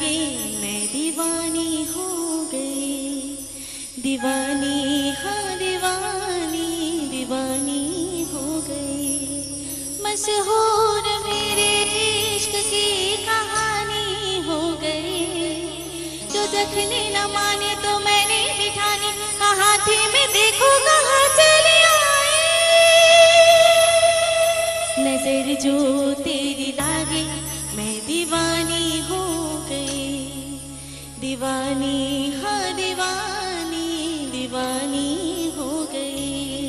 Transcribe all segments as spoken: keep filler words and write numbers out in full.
लागे मैं दीवानी हो गई, दीवानी हाँ दीवानी दीवानी हो गई। मशहूर मेरे इश्क की कहानी हो गई, जो देखने न माने तो मैंने बिठाने कहा थी मैं देखो कहाँ चली आई। नजर जो तेरी लागे मैं दीवानी हो गई, दीवानी हाँ दीवानी दीवानी हो गई।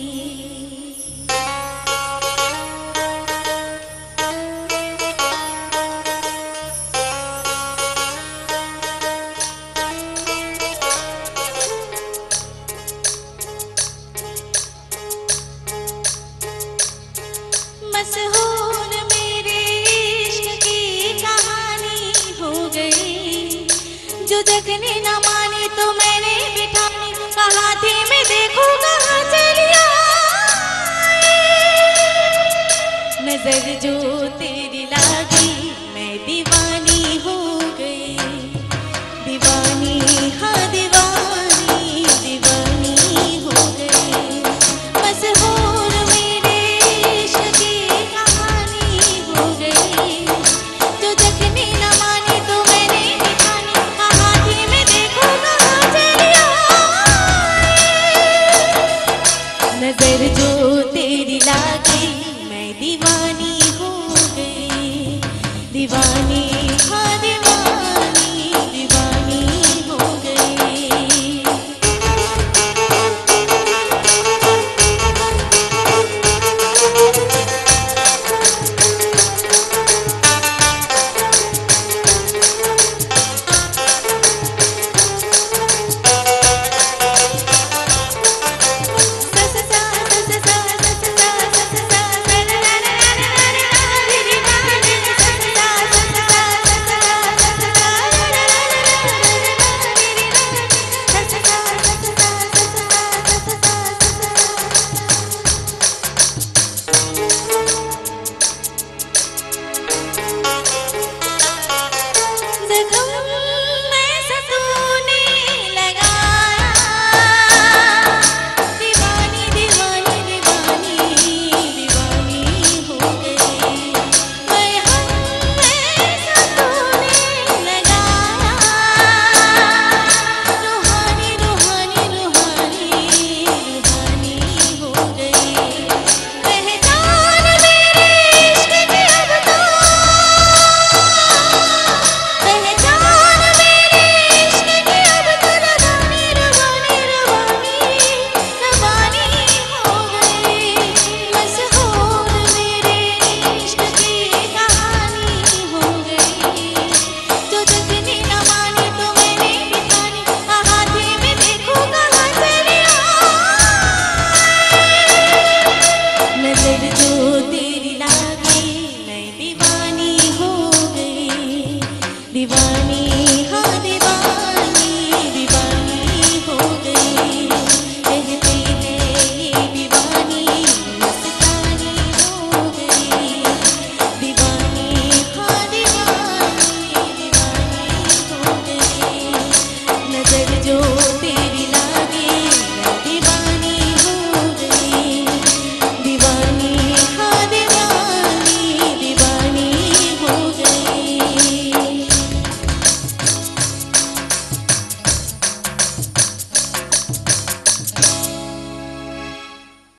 मशहूर मेरे इश्क की कहानी हो गई, जो देखने न माने तो मैंने बिठाने कहा थी मैं देखो कहाँ चली आई। नजर जो तेरी लागे